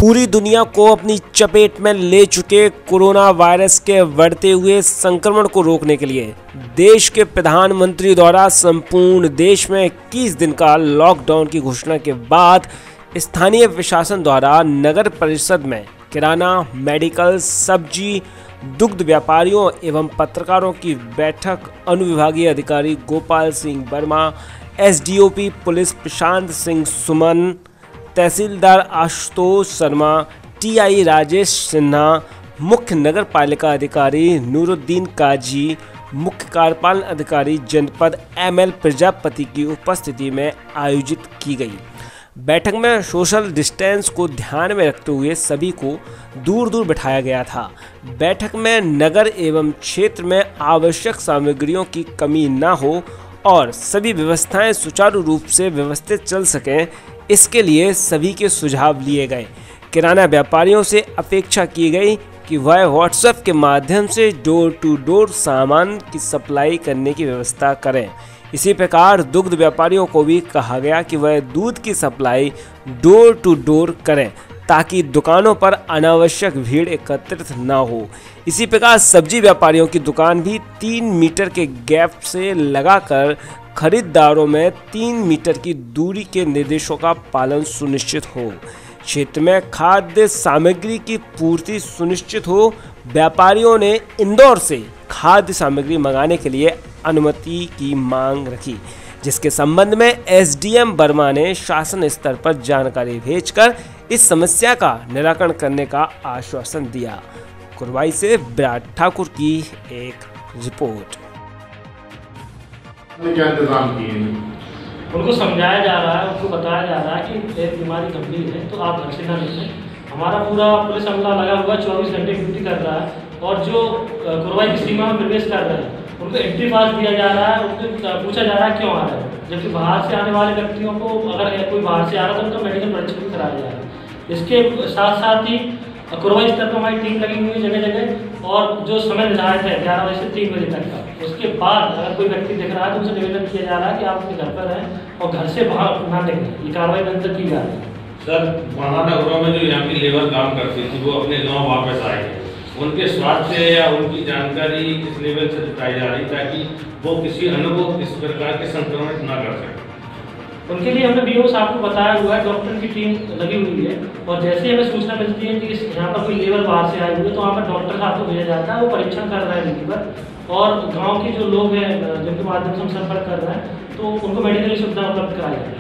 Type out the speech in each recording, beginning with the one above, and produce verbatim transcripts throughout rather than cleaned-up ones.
पूरी दुनिया को अपनी चपेट में ले चुके कोरोना वायरस के बढ़ते हुए संक्रमण को रोकने के लिए देश के प्रधानमंत्री द्वारा संपूर्ण देश में इक्कीस दिन का लॉकडाउन की घोषणा के बाद स्थानीय प्रशासन द्वारा नगर परिषद में किराना, मेडिकल, सब्जी, दुग्ध व्यापारियों एवं पत्रकारों की बैठक अनुविभागीय अधिकारी गोपाल सिंह वर्मा, एसडीओपी पुलिस प्रशांत सिंह सुमन, तहसीलदार आशुतोष शर्मा, टीआई राजेश सिन्हा, मुख्य नगर पालिका अधिकारी नूरुद्दीन काजी, मुख्य कार्यपालन अधिकारी जनपद एम एल प्रजापति की उपस्थिति में आयोजित की गई। बैठक में सोशल डिस्टेंस को ध्यान में रखते हुए सभी को दूर दूर बिठाया गया था। बैठक में नगर एवं क्षेत्र में आवश्यक सामग्रियों की कमी न हो और सभी व्यवस्थाएं सुचारू रूप से व्यवस्थित चल सकें, इसके लिए सभी के सुझाव लिए गए। किराना व्यापारियों से अपेक्षा की गई कि वह व्हाट्सएप के माध्यम से डोर टू डोर सामान की सप्लाई करने की व्यवस्था करें। इसी प्रकार दुग्ध व्यापारियों को भी कहा गया कि वह दूध की सप्लाई डोर टू डोर करें ताकि दुकानों पर अनावश्यक भीड़ एकत्रित न हो। इसी प्रकार सब्जी व्यापारियों की दुकान भी तीन मीटर के गैप से लगाकर खरीदारों में तीन मीटर की दूरी के निर्देशों का पालन सुनिश्चित हो। क्षेत्र में खाद्य सामग्री की पूर्ति सुनिश्चित हो। व्यापारियों ने इंदौर से खाद्य सामग्री मंगाने के लिए अनुमति की मांग रखी, जिसके संबंध में एसडीएम वर्मा ने शासन स्तर पर जानकारी भेजकर इस समस्या का निराकरण करने का आश्वासन दिया। कुरवाई से विराट ठाकुर की एक रिपोर्ट। क्या इंतजाम किए हैं? उनको समझाया जा रहा है, उनको बताया जा रहा है कि एक बीमारी गंभीर है तो आप घर से ना निकलें। हमारा पूरा पुलिस अमला लगा हुआ चौबीस घंटे ड्यूटी कर रहा है और जो कुरवाई की सीमा में प्रवेश कर रहे हैं उनको एंट्री पास दिया जा रहा है। उनको पूछा जा रहा है क्यों आ रहे हैं, जबकि बाहर से आने वाले व्यक्तियों को अगर कोई बाहर से आ रहा है तो उनका मेडिकल परीक्षण भी कराया जा रहा है। इसके साथ साथ ही कुरवाई स्तर पर हमारी टीम लगी हुई है जगह जगह, और जो समय निर्धारित है ग्यारह बजे से तीन बजे तक का, उसके बाद अगर कोई व्यक्ति दिख रहा है तो उनसे निवेदन किया जा रहा है कि आप अपने घर पर रहें और घर से बाहर ना निकलें। ये कार्रवाई निरंतर की जा रही है। सर, महानगरों में जो यहाँ की लेबर काम करती थी वो अपने गाँव वापस आए, उनके स्वास्थ्य या उनकी जानकारी किस लेवल से जुटाई जा रही ताकि वो किसी अनुभव किस प्रकार के संक्रमित ना कर सके? उनके लिए हमने बीओ साहब को बताया हुआ है, डॉक्टर की टीम लगी हुई है और जैसे हमें सूचना मिलती है कि यहाँ पर कोई लेबर बाहर से आए हुए तो वहाँ पर डॉक्टर साहब को भेजा जाता है, वो परीक्षण कर रहे हैं ड्यूटी पर, और गाँव के जो लोग हैं जिनके माध्यम से हम संपर्क कर रहे हैं तो उनको मेडिकल सुविधा उपलब्ध कराई जाए।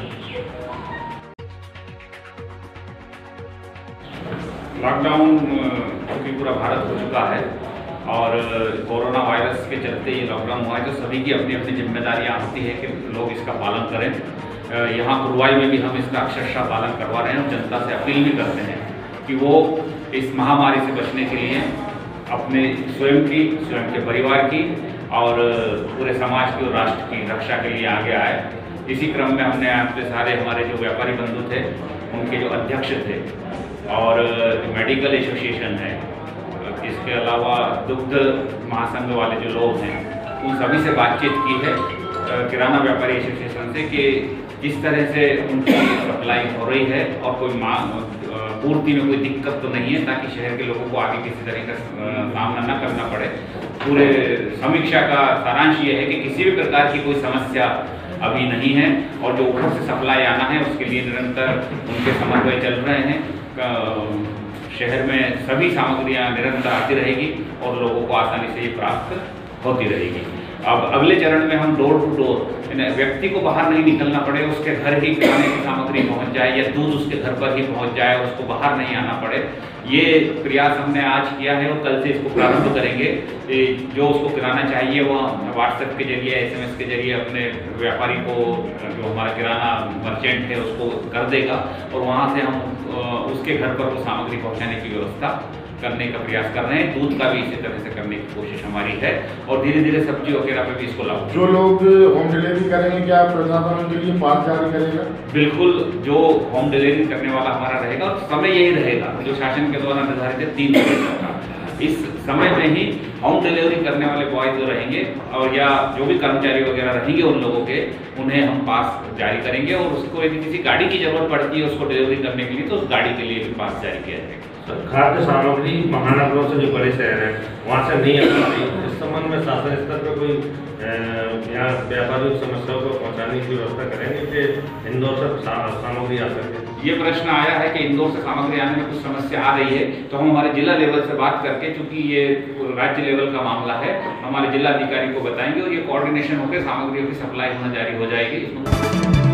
लॉकडाउन क्योंकि पूरा भारत हो चुका है और कोरोना वायरस के चलते ये लॉकडाउन हुआ है तो सभी की अपनी अपनी जिम्मेदारियां होती है कि लोग इसका पालन करें। यहाँ कुरवाई में भी हम इसका अक्षरशः पालन करवा रहे हैं और जनता से अपील भी करते हैं कि वो इस महामारी से बचने के लिए अपने स्वयं की, स्वयं के परिवार की और पूरे समाज की और राष्ट्र की रक्षा के लिए आगे आए। इसी क्रम में हमने आपके सारे हमारे जो व्यापारी बंधु थे उनके जो अध्यक्ष थे और मेडिकल एसोसिएशन है, इसके अलावा दुग्ध महासंघ वाले जो लोग हैं उन सभी से बातचीत की है, किराना व्यापारी एसोसिएशन से, कि किस तरह से उनकी सप्लाई हो रही है और कोई मांग पूर्ति में कोई दिक्कत तो नहीं है ताकि शहर के लोगों को आगे किसी तरह का सामना न करना पड़े। पूरे समीक्षा का सारांश ये है कि किसी भी प्रकार की कोई समस्या अभी नहीं है और जो ऊपर से सप्लाई आना है उसके लिए निरंतर उनके समन्वय चल रहे हैं। शहर में सभी सामग्रियां निरंतर आती रहेगी और लोगों को आसानी से ये प्राप्त होती रहेगी। अब अगले चरण में हम डोर टू डोर, व्यक्ति को बाहर नहीं निकलना पड़े, उसके घर ही खाने की सामग्री पहुंच जाए या दूध उसके घर पर ही पहुंच जाए, उसको बाहर नहीं आना पड़े, ये प्रयास हमने आज किया है और कल से इसको प्रारंभ करेंगे। जो उसको किराना चाहिए वो व्हाट्सएप के जरिए, एसएमएस के जरिए अपने व्यापारी को, जो हमारा किराना मर्चेंट है, उसको कर देगा और वहाँ से हम उसके घर पर वो सामग्री पहुँचाने की व्यवस्था करने का प्रयास कर रहे हैं। दूध का भी इसी तरह से करने की कोशिश हमारी है और धीरे धीरे सब्जी वगैरह पे भी इसको लागू। जो लोग होम डिलीवरी करेंगे क्या प्रशासन उनके लिए पास जारी करेगा? बिल्कुल, जो होम डिलीवरी करने वाला हमारा रहेगा और समय यही रहेगा जो शासन के द्वारा निर्धारित है, तीन बजे तक का। इस समय में ही होम डिलीवरी करने वाले बॉय जो रहेंगे और या जो भी कर्मचारी वगैरह रहेंगे उन लोगों के, उन्हें हम पास जारी करेंगे और उसको यदि किसी गाड़ी की जरूरत पड़ती है उसको डिलीवरी करने के लिए तो उस गाड़ी के लिए भी पास जारी किया जाएगा। खाद्य सामग्री महानगरों से जो बड़े शहर हैं वहाँ से नहीं आ पाती, इस संबंध में शासन स्तर पर कोई यहाँ व्यापारिक समस्याओं को पहुँचाने की व्यवस्था करेंगे कि इंदौर से सामग्री आ सके? ये प्रश्न आया है कि इंदौर से सामग्री आने में कुछ समस्या आ रही है, तो हम हमारे जिला लेवल से बात करके, चूंकि ये राज्य लेवल का मामला है, हमारे जिला अधिकारी को बताएंगे और ये कोऑर्डिनेशन होकर सामग्रियों की सप्लाई होना जारी हो जाएगी।